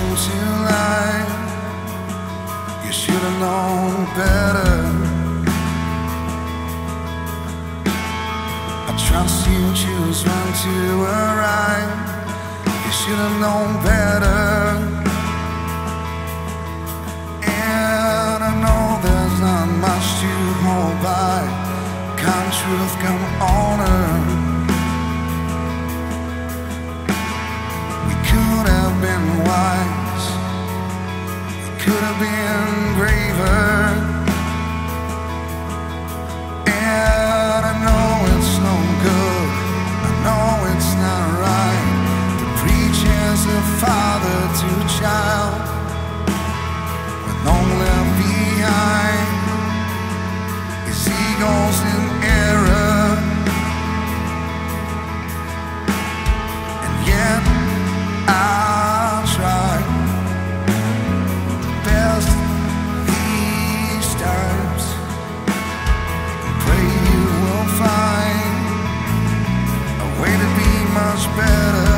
came to life. You should have known better. I trust you choose when to arrive. You should have known better. And I know there's not much to hold by. Can't truth come honor? We could have been wise. We could have been braver. And I know it's no good. I know it's not right to preach as a father to child with no left behind. His ego's in error, and yet I'll try the best these times and pray you will find a way to be much better.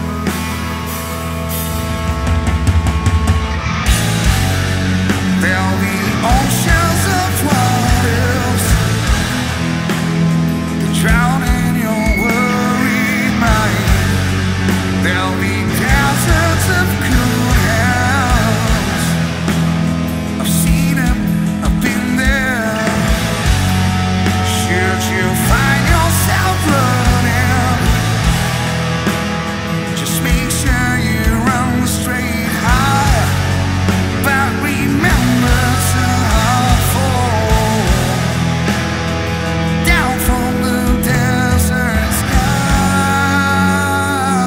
There'll be oceans of what ifs that drown in your worried mind. There'll be deserts of cool hells. I've seen it, I've been there. Should you find yourself running, just make sure you run straight high. But remember to fall down from the desert sky.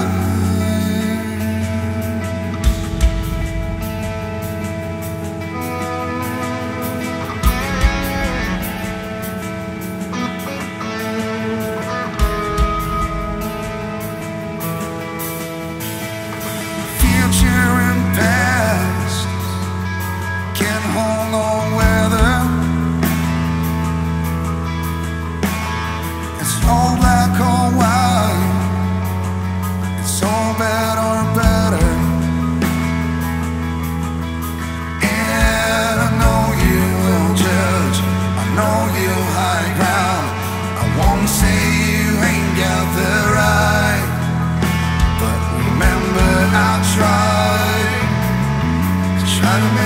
Future and past can't hold no weather. It's all black or white. It's all bad or better. And I know you will judge. I know you'll high ground. I won't say you ain't got the right, but remember I tried to make